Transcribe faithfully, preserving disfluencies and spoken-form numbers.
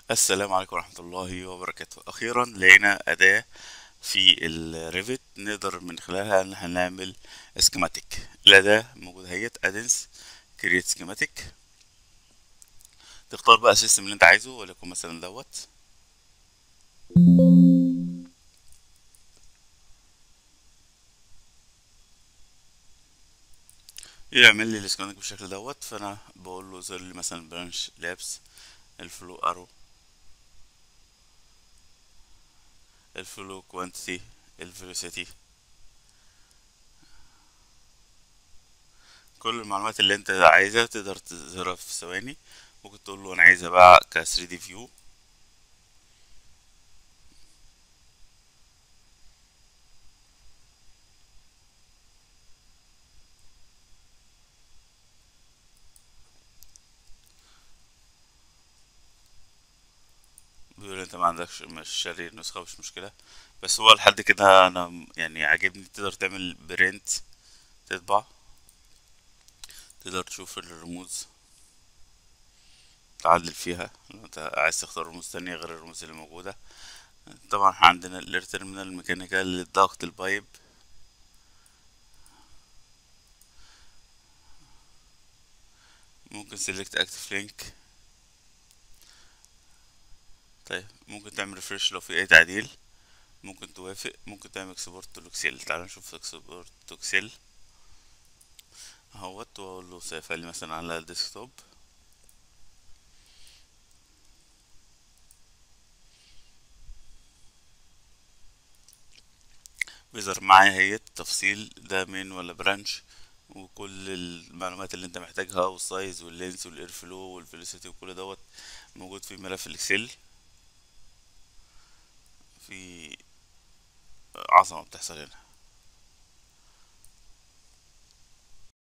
السلام عليكم ورحمة الله وبركاته. أخيرا لقينا أداة في الريفت نقدر من خلالها إن احنا نعمل سكيماتيك. الأداة موجودة اهيت ادنس كرييت سكيماتيك. تختار بقى السيستم اللي انت عايزه، وليكن مثلا دوت يعمل لي السكيماتيك بالشكل دوت. فأنا بقول له زر لي مثلا برانش لابس الفلو ارو الفلو كوانتيتي الفيلوسيتي، كل المعلومات اللي انت عايزها تقدر تظهرها في ثواني. ممكن تقول له انا عايزها بقى ك ثري دي فيو. بيقول انت ما عندكش، مش شاري النسخة، مش مشكلة. بس هو لحد كده انا م- يعني عاجبني. تقدر تعمل برنت، تطبع، تقدر تشوف الرموز، تعدل فيها لو انت عايز تختار رموز تانية غير الرموز اللي موجودة. طبعا احنا عندنا الاير تيرمينال الميكانيكال للضغط البايب. ممكن سيلكت اكتف لينك. طيب ممكن تعمل ريفرش لو في اي تعديل، ممكن توافق، ممكن تعمل اكسبورت تو اكسل. تعال نشوف اكسبورت تو اكسل اهوت، واقول له سيفها لي مثلا على الديسكتوب. بيظهر معايا هي التفصيل ده مين ولا برانش، وكل المعلومات اللي انت محتاجها، والسايز واللينس والاير فلو والفيلوسيتي وكل دوت موجود في ملف الاكسل. في عظمة بتحصل هنا.